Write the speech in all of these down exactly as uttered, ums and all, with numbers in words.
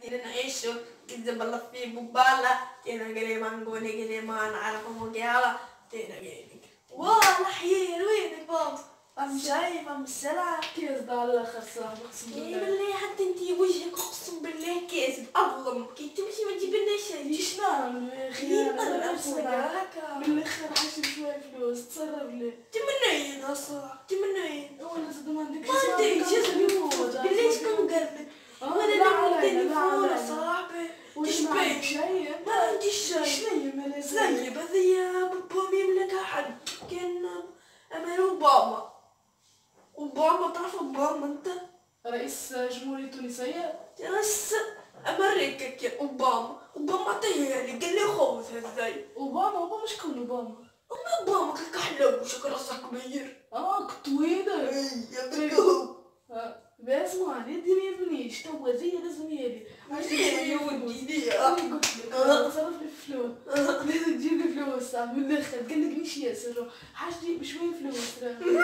نعيشو كذا بالله في ببالة تينا قري مانقوني قري ما نعرف مقالة تينا قري والله حيين وينك بابا؟ أم شايف أم السلام كيس ده الله خسران اقسم إيه بالله. بالله حتى انتي وجهك اقسم بالله كيس أظلم كي تمشي ما تجيب لنا شيء ليش نعمل يا اخي؟ خليني انا أرقص هكا بالاخر حاشي شوية فلوس تصرف لي. تمنين أصلا تمنين ولا زاد ما عندك ما عندك جزء بالله شكون قال لك؟ وانا نبغى تليفون صاحبي تشبه شيء ما عندي شيء شنو مالي زي بذيا بابا يملك أحد كان أمير أوباما أوباما تعرف أوباما أنت؟ رئيس جمهورية تونسية. رئيس أمريكا كان أوباما أوباما عطيه لي قال لي خوف هذاي اوباما اوباما شكون اوباما؟ أما أوباما كان كحلو وشكل راسه كبير اه كطويلة. يا بكو بسمع ندي ما يبنيش تو زي لازم يلي يا ودي ليه انا قلت لك تصرف لي في فلوس لازم تجيب لي فلوس صح من الاخر قال لك مش ياسر حاجتي بشويه فلوس راه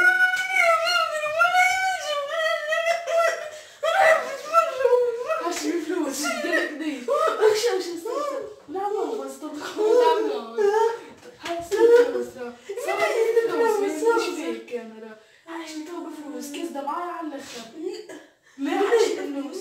حاجتي بفلوس قال لك دي اخشى وش صار لا ما بس تدخل لا حاجتي بفلوس راه صافي فلوس ما يمشيش فيك انا راه حاجتي تو بفلوس كيس ده معايا على الاخر ما حاجتي بفلوس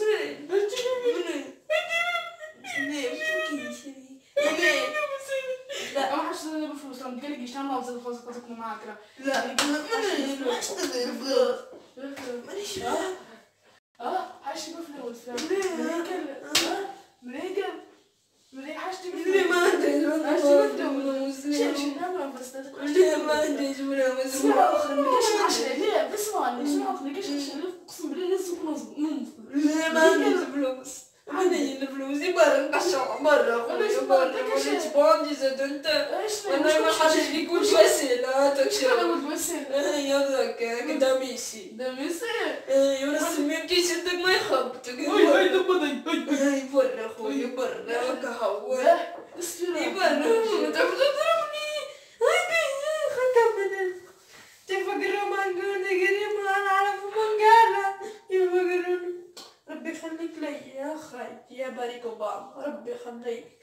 لا ما حاجتي بفلوس راه قال لك يشتغل ما وزاد خلاص قصدك معاك راه لا ما اشتغل فلوس مانيش فاهم اه حاجتي بفلوس راه مريقل مريقل حاجتي بفلوس ما عنديش فلوس شنو نعمل بس ما عنديش فلوس اسمع اخر ما كاش عشرة ليه بسمعني اسمع اخر ما كاش عشرة اقسم بالله لازم ننزل لا ما عنديش فلوس عندي الفلوس برا نقشع برا خويا برا ولا تباندي زاد انت وانا ما حاجه اللي يكون وسيله تكشر يا ذاك كدا ميسي ده ميسي يا رسمي كي شدك ما يخبطك هاي هاي دبدي هاي برا خويا برا كهوى اسفل اي برا انت بتضربني هاي خدمنا تفكر ما نقول قريب ما نعرف من قال يفكرون ربي يخليك لي يا خاي يا بارك اوباما ربي يخليك